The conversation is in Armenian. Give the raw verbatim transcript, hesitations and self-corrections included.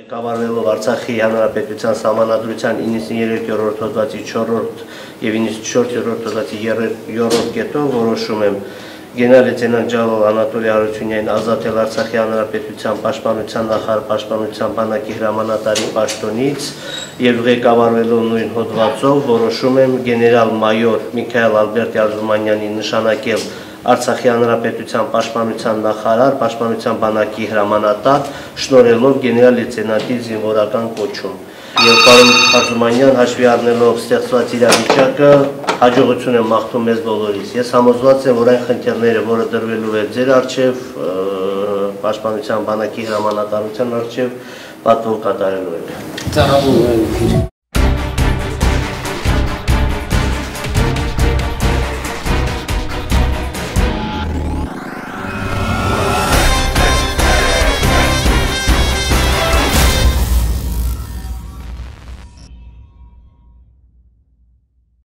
Կավարվելով Արցախի Հանրապետության Սահմանադրության իննսուններորդ հոդվածի չորրորդ և իննսունչորսերորդ հոդվածի երրորդ կետով որոշում եմ գեներալ լեյտենանտ ջալալ Անատոլի Հարությունյանին ազատել Արցախի Հանրապետության Պաշտպանության նախարար Պաշտպանության բանակի հրամանատարի պաշտոնից և ղեկավարվելով նույն հոդվածով որոշում եմ գեներալ-մայոր Միքայել Ալբերտ Արզումանյանին նշանակել Արցախի Հանրապետության Պաշտպանության նախարար Պաշտպանության բանակի հրամանատար շնորհելով գեներալ լեյտենանտի զինվորական կոչում։ Եվ պարոն Արզումանյան, հաշվի առնելով ստեղծված իրավիճակը, հաջողություն եմ մաղթում մեզ բոլորիս։ Ես համոզված եմ, որ այն խնդիրները, որը դրվելու է ձեր առջև, Պաշտպանության բանակի հրամանատարության առջև, պատվով կատարելու եք։